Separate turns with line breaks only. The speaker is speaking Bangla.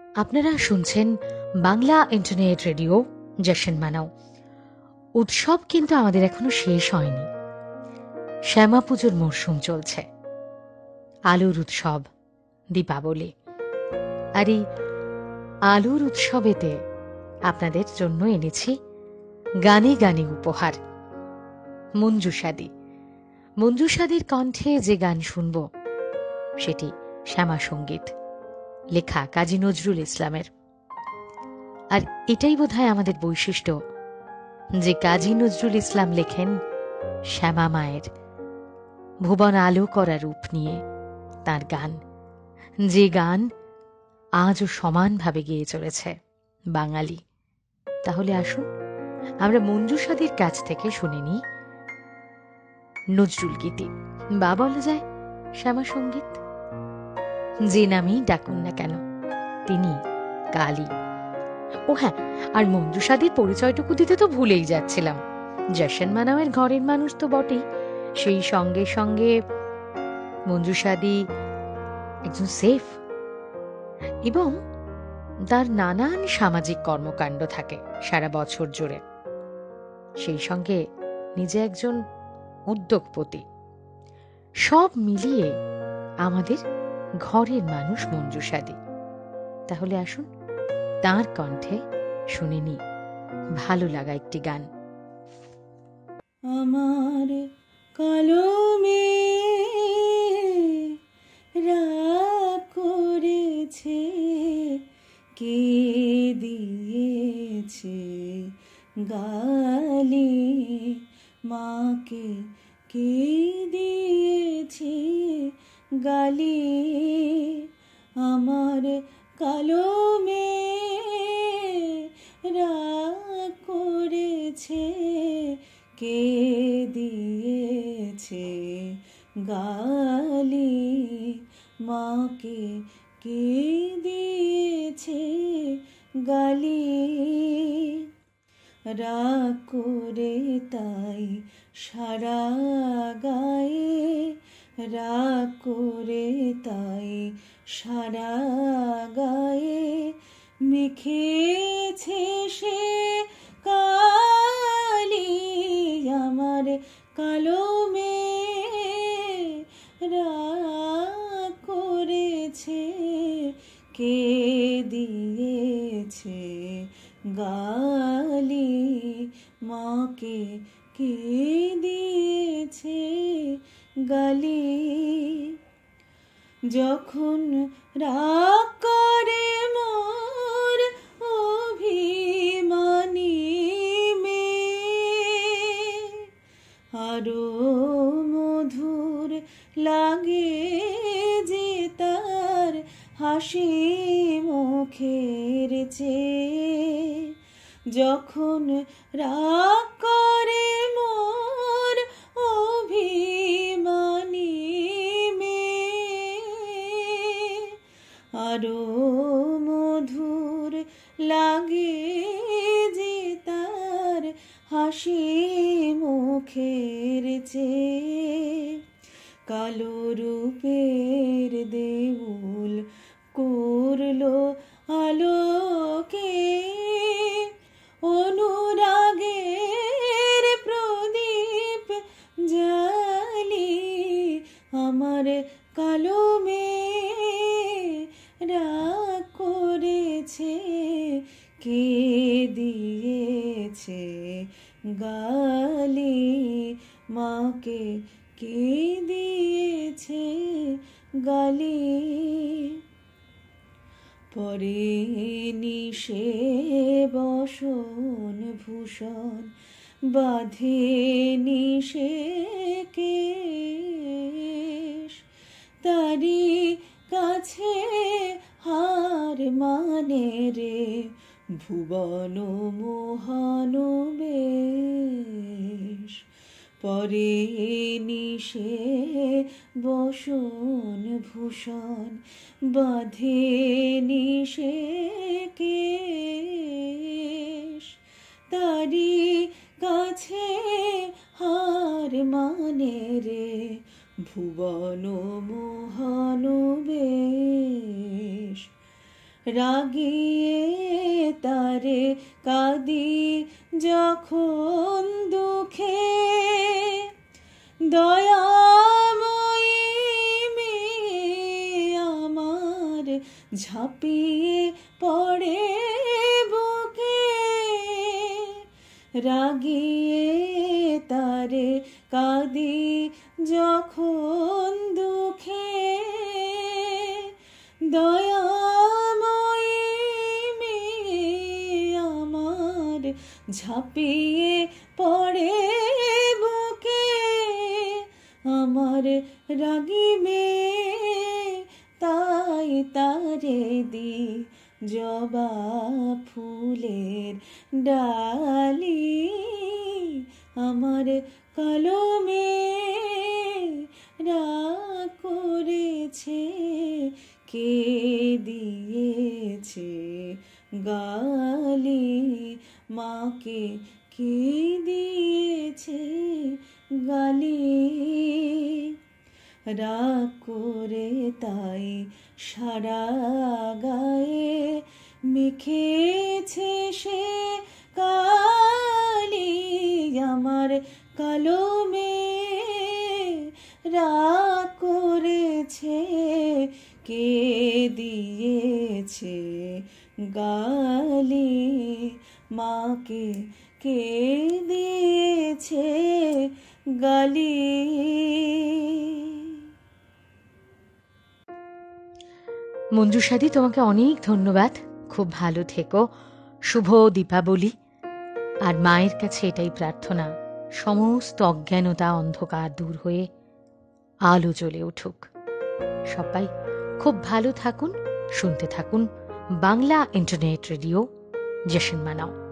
আপনারা শুনছেন বাংলা ইন্টারনেট রেডিও জশন মানাও। উৎসব কিন্তু আমাদের এখনো শেষ হয়নি। শ্যামা পুজোর মরশুম চলছে, আলোর উৎসব দীপাবলি। আর এই আলোর উৎসবেতে আপনাদের জন্য এনেছি গানে গানে উপহার। মঞ্জুষাদি, মঞ্জুষাদির কণ্ঠে যে গান শুনব সেটি শ্যামা সঙ্গীত, লেখা কাজী নজরুল ইসলামের। আর এটাই বোধহয় আমাদের বৈশিষ্ট্য যে কাজী নজরুল ইসলাম লেখেন শ্যামা মায়ের ভুবন আলো করা রূপ নিয়ে তার গান, যে গান আজও সমানভাবে গেয়ে চলেছে বাঙালি। তাহলে আসুন আমরা মঞ্জুষাদির কাছ থেকে শুনে নিই নজরুল গীতি, বা বলা যায় শ্যামা সঙ্গীত। যে নামেই ডাকুন না কেন, তিনি কালী। ও হ্যাঁ, আর মঞ্জুষাদির পরিচয়টুকু দিতে তো ভুলেই যাচ্ছিলাম। জশন মানাওয়ের ঘরের মানুষ তো বটেই, সেই সঙ্গে সঙ্গে মঞ্জুষাদি একজন সেফ, এবং তার নানান সামাজিক কর্মকাণ্ড থাকে সারা বছর জুড়ে। সেই সঙ্গে নিজে একজন উদ্যোগপতি। সব মিলিয়ে আমাদের ঘরের মানুষ মঞ্জুষাদি। তাহলে আসুন তাঁর কণ্ঠে শুনে নি ভালো লাগা একটি গান।
আমার কলমে রাগ করেছে, কে দিয়েছে গালি, মাকে কে দিয়েছে গালি। আমার কলমে রাগ করেছে, কে দিয়েছে গালি, মাকে কে দিয়েছে গালি। রাগ করে তাই সারা গায়ে, রাগ করে তাই সারা গায়ে মেখেছে সে কালি। আমার কলমে রাগ করেছে, কে দিয়েছে গালি, মাকে কে দিয়েছে গালি। যখন রাগ করে মোর অভিমানী মেয়ে, আরো মধুর লাগে যে তার হাসি মুখের চেয়ে। যখন রাগ করে মোর অভিমানী মেয়ে, আরো মধুর লাগে যে তার হাসি মুখের চেয়ে। কালো রূপের দেউল করলো আলোকে, অনুরাগের প্রদীপ জ্বালি। আমার কলমে রাগ করেছে, কে দিয়েছে গালি, মাকে কে দিয়েছে গালি। পরে নিশে বসন ভূষণ বাঁধে নিশে কেশ, তারি কাছে হার মানে রে ভুবন মোহন বেশ। পরে নিশে বসন ভূষণ বাঁধে নিশে কেশ, তারি কাছে হার মানে রে ভুবন মোহন বেশ। রাগিয়ে তারে কাঁদি যখন দুঃখে, দয়াময়ী মেয়ে আমার ঝাঁপিয়ে পড়ে বুকে, রাগিয়ে তারে কাঁদি যখন দুঃখে, দয়াময়ী মেয়ে আমার ঝাঁপিয়ে পড়ে বুকে, আমার রাগী মেয়ে তাই তারে দি জবা ফুলের ডালি, আমার কালো মেয়ে রাগ করেছে, কে দিয়েছে গালি, মাকে কে দিয়েছে গালি, রাগ করে তাই সারা গায়ে মেখেছে সে কালি, আমার কালো মেয়ে রাগ করেছে, কে দিয়েছে গালি, মাকে কে দিয়েছে গালি।
মঞ্জুষাদি, তোমাকে অনেক ধন্যবাদ। খুব ভালো থেকো। শুভ দীপাবলি। আর মায়ের কাছে এটাই প্রার্থনা, সমস্ত অজ্ঞানতা অন্ধকার দূর হয়ে আলো জ্বলে উঠুক। সবাই খুব ভালো থাকুন, শুনতে থাকুন বাংলা ইন্টারনেট রেডিও জশন মানাও।